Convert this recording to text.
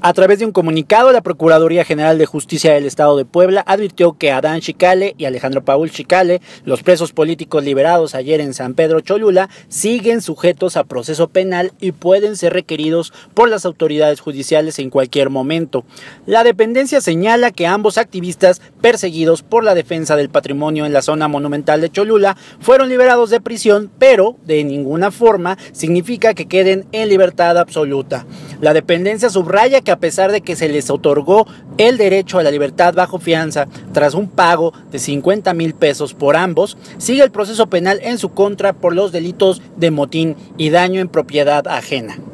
A través de un comunicado, la Procuraduría General de Justicia del Estado de Puebla advirtió que Adán Chicale y Alejandro Paul Chicale, los presos políticos liberados ayer en San Pedro Cholula, siguen sujetos a proceso penal y pueden ser requeridos por las autoridades judiciales en cualquier momento. La dependencia señala que ambos activistas perseguidos por la defensa del patrimonio en la zona monumental de Cholula fueron liberados de prisión, pero de ninguna forma significa que queden en libertad absoluta. La dependencia subraya que a pesar de que se les otorgó el derecho a la libertad bajo fianza tras un pago de 50,000 pesos por ambos, sigue el proceso penal en su contra por los delitos de motín y daño en propiedad ajena.